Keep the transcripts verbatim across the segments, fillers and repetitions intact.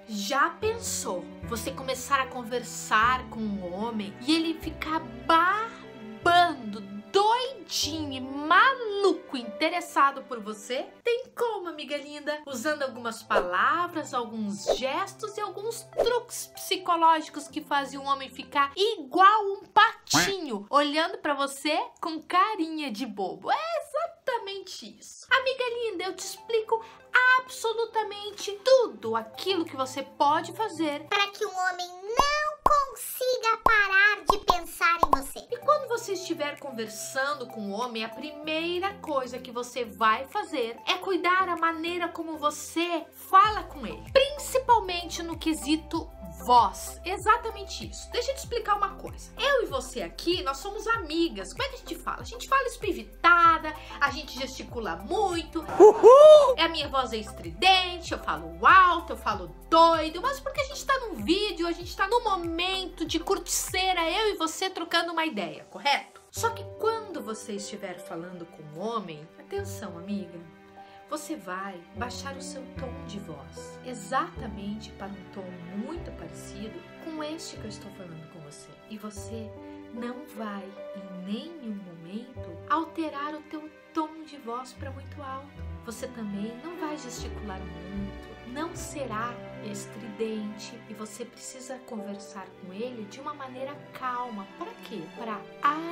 Já pensou você começar a conversar com um homem e ele ficar babando, doidinho e maluco, interessado por você? Tem como, amiga linda? Usando algumas palavras, alguns gestos e alguns truques psicológicos que fazem um homem ficar igual um patinho, olhando pra você com carinha de bobo. É exatamente isso. Amiga linda, eu te explico absolutamente tudo aquilo que você pode fazer para que um homem não consiga parar de pensar em você. E quando você estiver conversando com o homem, a primeira coisa que você vai fazer é cuidar a maneira como você fala com ele, principalmente no quesito voz. Exatamente isso. Deixa eu te explicar uma coisa. Eu e você aqui, nós somos amigas. Como é que a gente fala? A gente fala espivitada, a gente gesticula muito. Uhul! A minha voz é estridente, eu falo alto, eu falo doido, mas porque a gente tá num vídeo, a gente tá num momento de curticeira, eu e você trocando uma ideia, correto? Só que quando você estiver falando com um homem, atenção, amiga, você vai baixar o seu tom de voz exatamente para um tom muito parecido com este que eu estou falando com você. E você não vai, em nenhum momento, alterar o teu tom de voz para muito alto. Você também não vai gesticular muito, não será estridente e você precisa conversar com ele de uma maneira calma. Para quê? Para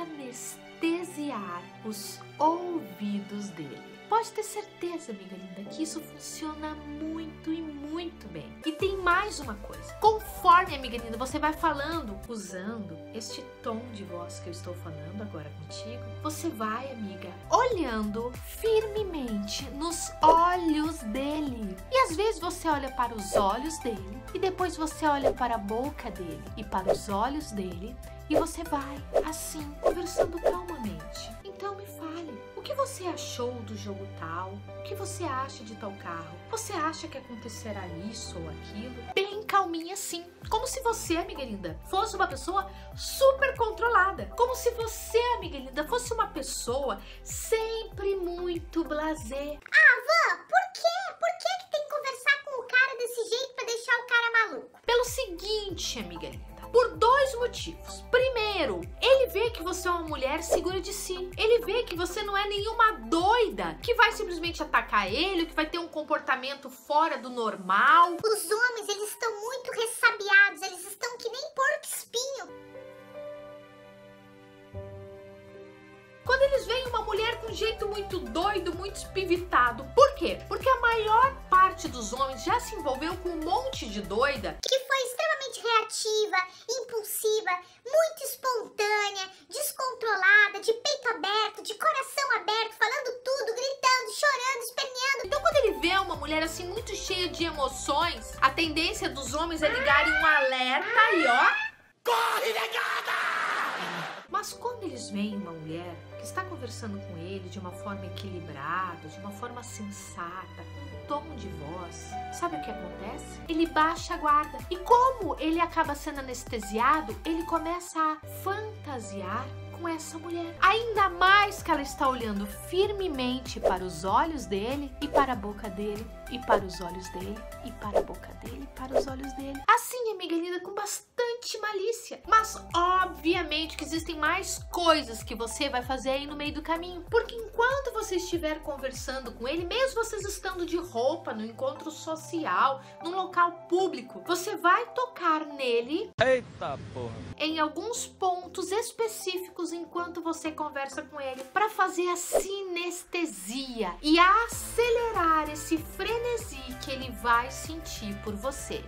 anestesiar os ouvidos dele. Pode ter certeza, amiga linda, que isso funciona muito e muito bem. E tem mais uma coisa. Conforme, amiga linda, você vai falando, usando este tom de voz que eu estou falando agora contigo, você vai, amiga, olhando firmemente nos olhos dele. E às vezes você olha para os olhos dele e depois você olha para a boca dele e para os olhos dele e você vai, assim, conversando calmamente. Então me fale, o que você achou do jogo tal? O que você acha de tal carro? Você acha que acontecerá isso ou aquilo? Bem calminha assim, como se você, amiga linda, fosse uma pessoa super controlada. Como se você, amiga linda, fosse uma pessoa sempre muito blasé. Ah, Van, por quê? Por que que tem que conversar com o cara desse jeito pra deixar o cara maluco? Pelo seguinte, amiga linda, por dois motivos. Primeiro, ele vê que você é uma mulher segura de si. Ele vê que você não é nenhuma doida que vai simplesmente atacar ele, que vai ter um comportamento fora do normal. Os homens, eles estão muito ressabiados, eles estão que nem porco-espinho. Quando eles veem uma mulher com um jeito muito doido, muito espivitado. Por quê? Porque a maior parte dos homens já se envolveu com um monte de doida que foi extremamente reativa, impulsiva, muito espontânea, descontrolada, de peito aberto, de coração aberto, falando tudo, gritando, chorando, esperneando. Então quando ele vê uma mulher assim muito cheia de emoções, a tendência dos homens é ligarem um alerta e ó... corre, negada! Mas quando eles veem uma mulher que está conversando com ele de uma forma equilibrada, de uma forma sensata, com um tom de voz, sabe o que acontece? Ele baixa a guarda. E como ele acaba sendo anestesiado, ele começa a fantasiar com essa mulher. Ainda mais que ela está olhando firmemente para os olhos dele e para a boca dele, e para os olhos dele, e para a boca dele, e para os olhos dele. Assim, amiga linda, com bastante malícia. Mas, obviamente, que existem mais coisas que você vai fazer aí no meio do caminho. Porque enquanto você estiver conversando com ele, mesmo vocês estando de roupa, no encontro social, num local público, você vai tocar nele... Eita porra! Em alguns pontos específicos enquanto você conversa com ele, para fazer a sinestesia e acelerar esse frenesi que ele vai sentir por você.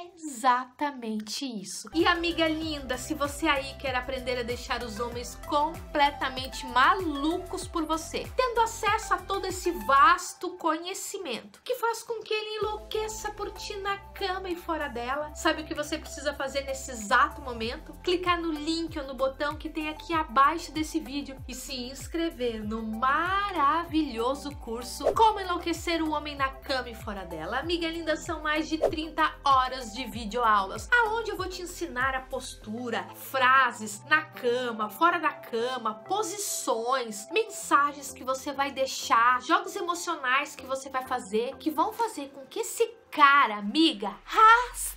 Exatamente isso. E amiga linda, se você aí quer aprender a deixar os homens completamente malucos por você, tendo acesso a todo esse vasto conhecimento que faz com que ele enlouqueça por ti na cama e fora dela, sabe o que você precisa fazer nesse exato momento? Clicar no link ou no botão que tem aqui abaixo desse vídeo e se inscrever no maravilhoso curso Como Enlouquecer o Homem na Cama e Fora Dela. Amiga linda, são mais de trinta horas de videoaulas, aonde eu vou te ensinar a postura, frases na cama, fora da cama, posições, mensagens que você vai deixar, jogos emocionais que você vai fazer, que vão fazer com que esse cara, amiga, rasgue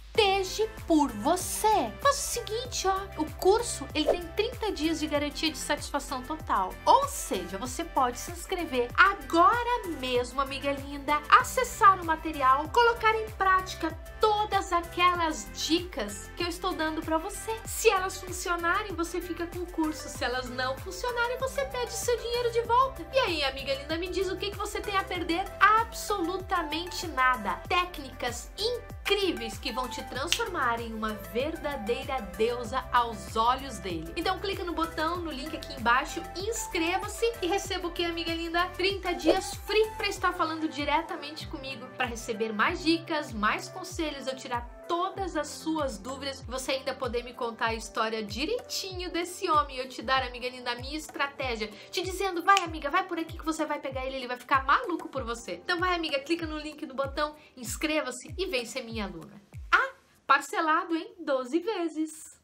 hoje por você. Faz o seguinte, ó, o curso ele tem trinta dias de garantia de satisfação total. Ou seja, você pode se inscrever agora mesmo, amiga linda, acessar o material, colocar em prática todas aquelas dicas que eu estou dando para você. Se elas funcionarem, você fica com o curso. Se elas não funcionarem, você pede seu dinheiro de volta. E aí, amiga linda, me diz o que, que você tem a perder? Absolutamente nada. Técnicas incríveis que vão te transformar em uma verdadeira deusa aos olhos dele. Então clica no botão, no link aqui embaixo, inscreva-se e receba o que, amiga linda? trinta dias free para estar falando diretamente comigo, para receber mais dicas, mais conselhos, eu tirar todas as suas dúvidas, você ainda poder me contar a história direitinho desse homem, eu te dar, amiga linda, a minha estratégia, te dizendo, vai amiga, vai por aqui que você vai pegar ele, ele vai ficar maluco por você. Então vai amiga, clica no link do botão, inscreva-se e vem ser minha aluna. Ah, parcelado em doze vezes.